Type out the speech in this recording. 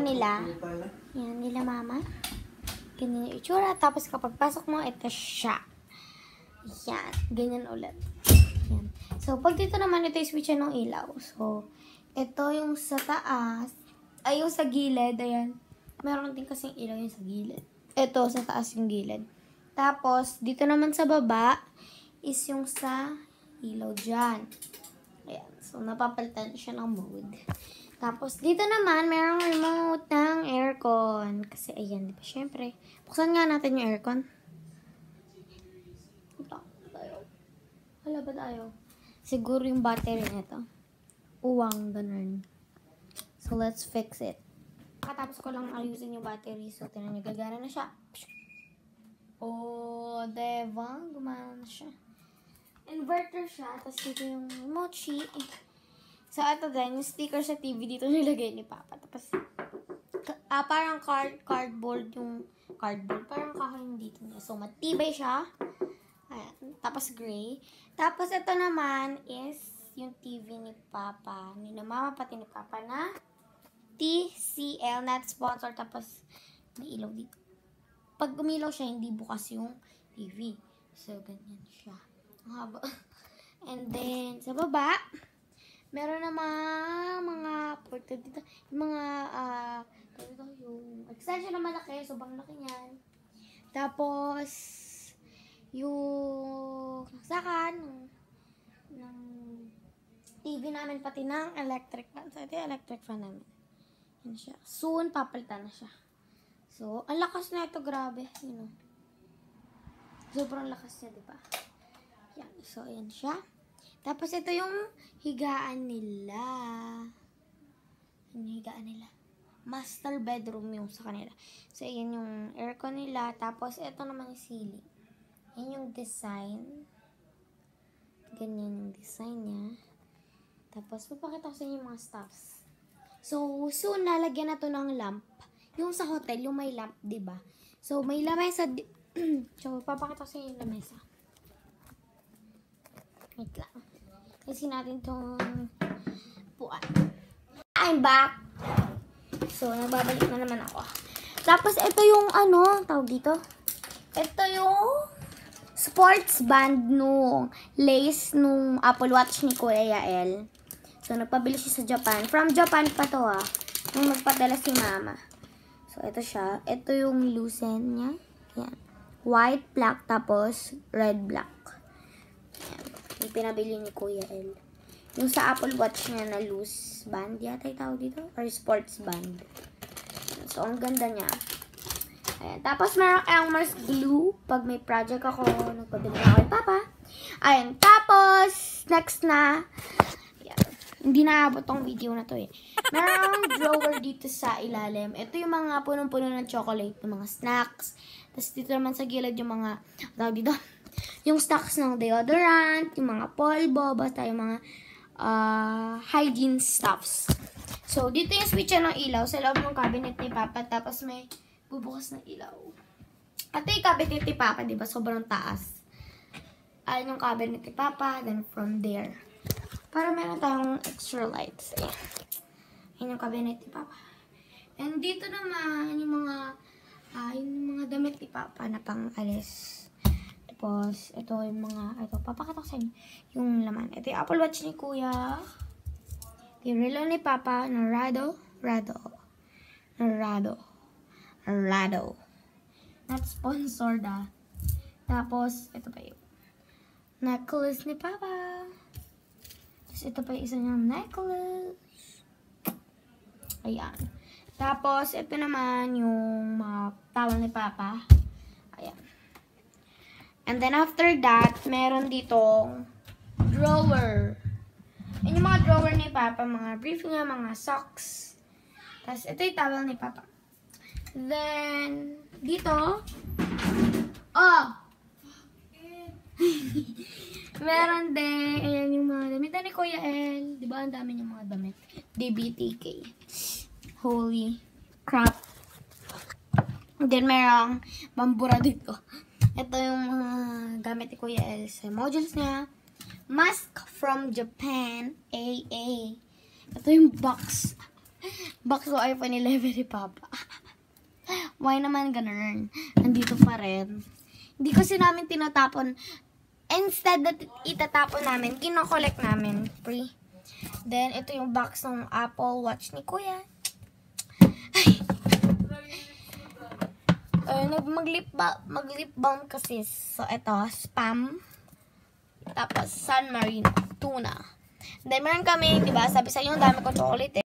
nila. Yan, nila mama. Ganyan yung itsura. Tapos kapag pasok mo, ito siya. Yan. Ganyan ulit. Yan. So, pag dito naman, ito yung switch ng ilaw. So, ito yung sa taas. Ay, yung sa gilid. Ayan. Meron din kasing ilaw yung sa gilid. Ito, sa taas yung gilid. Tapos, dito naman sa baba, is yung sa ilaw dyan. Ayan. So, napapalitan siya ng mode. Tapos, dito naman, merong remote ng aircon. Kasi, ayan, di ba? Siyempre, buksan nga natin yung aircon. Ito, tayo. Wala ba tayo? Siguro yung battery nito. Uwang, ganun. So, let's fix it. Katapos ko lang ayusin yung battery. So, tinan nyo, gagana na siya. Oh, diba? Gumana na siya. Inverter siya. Tapos, dito yung remote sheet. So, ito din, yung sticker sa TV, dito nilagay ni Papa. Tapos, parang cardboard yung cardboard. Parang kahoy dito niya. So, matibay siya. Ayan. Tapos, gray. Tapos, ito naman is yung TV ni Papa. Ni Mama, pati ni Papa na TCL, not sponsor. Tapos, may ilaw dito. Pag umilaw siya, hindi bukas yung TV. So, ganyan siya. Ang haba. And then, sa baba, meron namang mga porta dito. Yung mga, yung extension na malaki. Sobrang laki niyan. Tapos, yung saksakan ng TV namin, pati ng electric fan. So, ito yung electric fan namin. Yan siya. Soon, papalitan na siya. So, ang lakas na ito. Grabe. You know. Sobrang lakas niya, diba? Yan. So, ayan siya. Tapos, ito yung higaan nila. Yung higaan nila. Master bedroom yung sa kanila. So, ayan yung aircon nila. Tapos, ito naman yung ceiling. Ayan yung design. Ganyan yung design niya. Tapos, papakita ko sa inyo yung mga stuffs. So, soon, lalagyan na to ng lamp. Yung sa hotel, yung may lamp, diba? So, may lamesa. So, papakita ko sa inyo yung lamesa. Wait lang. Kasi natin itong puan. I'm back. So, nagbabalik na naman ako. Tapos, ito yung tawag dito. Ito yung sports band nung lace nung Apple Watch ni Kuya Yael. So, nagpabili siya sa Japan. From Japan pa to nung nagpadala si Mama. So, ito siya. Ito yung loosen niya. Yan. White, black, tapos red, black. Yan. Yung pinabili ni Kuya El. Yung sa Apple Watch niya na loose band, yata yung tawag dito? Or sports band. So, ang ganda niya. Ayan. Tapos, merong Elmer's glue. Pag may project ako, nagpabili na ako kay Papa. Ayan. Tapos, next na. Ayan. Hindi naabot tong video na to eh. Merong drawer dito sa ilalim. Ito yung mga punong-puno ng chocolate, ng mga snacks. Tapos, dito naman sa gilid yung mga, tawag dito, yung stocks ng deodorant, yung mga polvo, basta yung mga hygiene stuffs. So, dito yung switch ng ilaw sa loob ng cabinet ni Papa. Tapos, may bubukas ng ilaw. At yung cabinet ni Papa, diba? Sobrang taas. Ayun yung cabinet ni Papa. Then, from there. Para meron tayong extra lights. Ayan. Ayun yung cabinet ni Papa. And dito naman, yung mga damit ni Papa na pang-alis. Tapos, ito yung papakita ko sa inyo yung laman. Ito yung Apple Watch ni Kuya. Yung relo ni Papa, Rado. Not sponsored Tapos, ito pa yung necklace ni Papa. Tapos, ito pa yung isa niyang necklace. Ayan. Tapos, ito naman yung mga towel ni Papa. Ayan. And then, after that, meron ditong drawer. Yan yung mga drawer ni Papa. Mga briefing nga, mga socks. Tapos, ito yung towel ni Papa. Then, dito, meron din, ayan yung mga damit ni Kuya El. Diba, ang dami yung mga damit. DBTK. Holy crap. And then, merong bambura dito. Ito yung mga gamit ni Kuya El sa modules niya. Mask from Japan. AA. Ito yung box. box ko iPhone 11 ni Papa. Why naman ganun? Nandito pa rin. Hindi kasi namin tinatapon. Instead na itatapon namin, kinokollect namin. Free. Then, ito yung box ng Apple Watch ni Kuya. Mag-lip balm kasi. So, ito, Spam. Tapos, San Marino. Tuna. Then, meron kami, diba? Sabi sa inyo, dami ko chocolate eh.